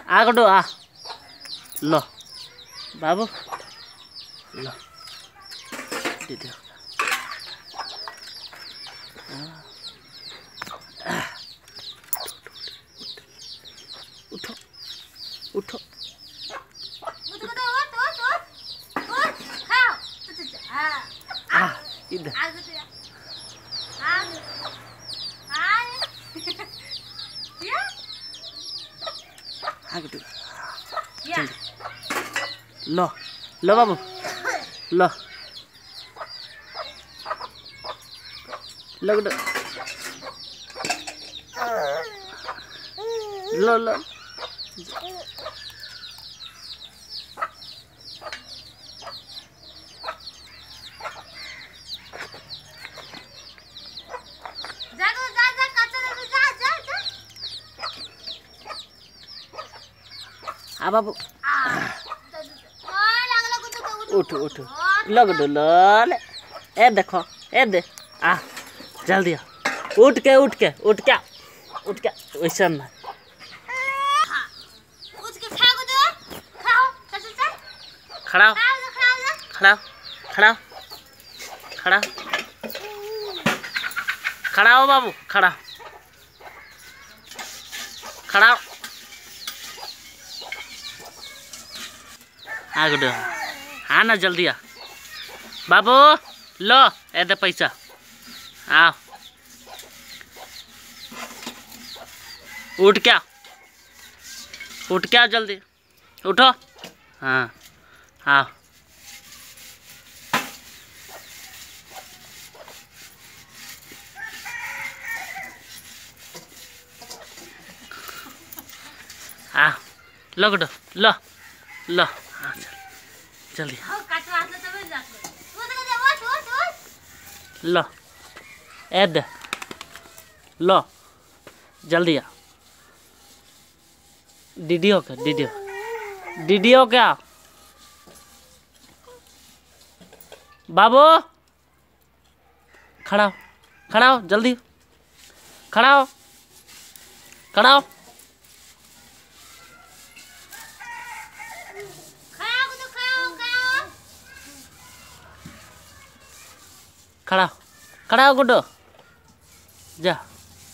आ गुड्डू आ लो बाबू लो दीदी उठो उठो इधर लो लो बाबू लो लो लो लो आ बाबू उठ उठ लग दो ले ए देखो ए दे आ जल्दी आ उठ के वैसा ना खड़ा खड़ा खड़ा खड़ा खड़ा हो बाबू खड़ा खड़ा आ गुड हाँ ना जल्दी आ बाबू लो ए दे पैसा आओ उठ क्या जल्दी उठो हाँ हाँ आ लो गुड लो लो हाँ जल्दी लो ए दे लो जल्दी आ दीदी हो क्या बाबू खड़ा हो जल्दी खड़ा हो खड़ा हो गुड्डू जा